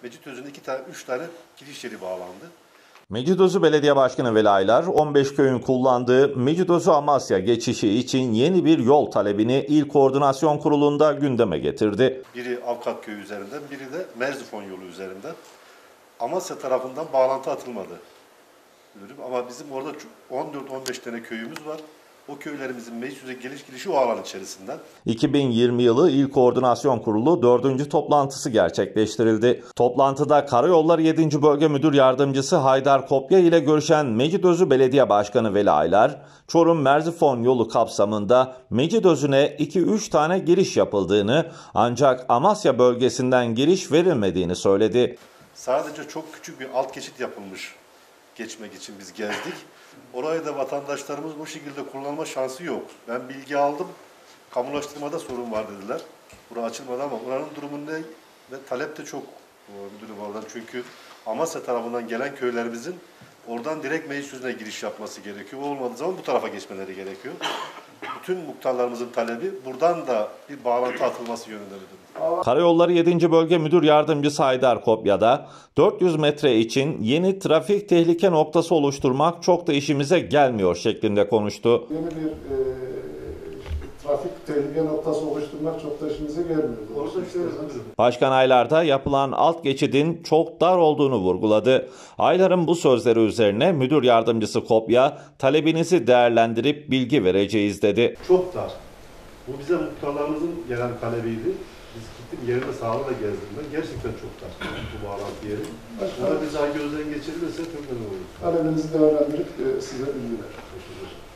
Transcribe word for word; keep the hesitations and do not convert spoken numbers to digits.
Mecidözü'nde iki tane, üç tane giriş yeri bağlandı. Mecidözü Belediye Başkanı Veli Aylar, on beş köyün kullandığı Mecidözü-Amasya geçişi için yeni bir yol talebini İl Koordinasyon Kurulu'nda gündeme getirdi. Biri Avkat Köyü üzerinden, biri de Merzifon yolu üzerinden. Amasya tarafından bağlantı atılmadı. Ama bizim orada on dört on beş tane köyümüz var. O köylerimizin meclise geliş girişi o alan içerisinden. iki bin yirmi yılı İl Koordinasyon Kurulu dördüncü toplantısı gerçekleştirildi. Toplantıda Karayolları yedinci Bölge Müdür Yardımcısı Haydar Kopya ile görüşen Mecidözü Belediye Başkanı Veli Aylar, Çorum-Merzifon yolu kapsamında Mecidözü'ne iki üç tane giriş yapıldığını ancak Amasya bölgesinden giriş verilmediğini söyledi. Sadece çok küçük bir alt geçit yapılmış. Geçmek için biz gezdik. Orayı da vatandaşlarımız bu şekilde kullanma şansı yok. Ben bilgi aldım. Kamulaştırmada sorun var dediler. Bura açılmadı ama buranın durumu ne? Ve talep de çok müdürüm oradan. Çünkü Amasya tarafından gelen köylerimizin oradan direkt meclis yüzüne giriş yapması gerekiyor. O olmadığı zaman bu tarafa geçmeleri gerekiyor. Bütün muhtarlarımızın talebi buradan da bir bağlantı atılması yönünde müdürüm. Karayolları yedinci Bölge Müdür Yardımcısı Haydar Kopya da dört yüz metre için yeni trafik tehlike noktası oluşturmak çok da işimize gelmiyor şeklinde konuştu. Yeni bir e, trafik tehlike noktası oluşturmak çok da işimize gelmiyor. Başkan Aylar da yapılan alt geçidin çok dar olduğunu vurguladı. Aylar'ın bu sözleri üzerine Müdür Yardımcısı Kopya, talebinizi değerlendirip bilgi vereceğiz dedi. Çok dar. Bu bize muhtarlarımızın gelen talebiydi. Biz gittim yerinde sahada da gezdim ben. Gerçekten çok dar bu bağlantı yeri. Buna biz daha gözden geçirilirse çok önemli olur. Talebinizi değerlendirip size bilgi verir.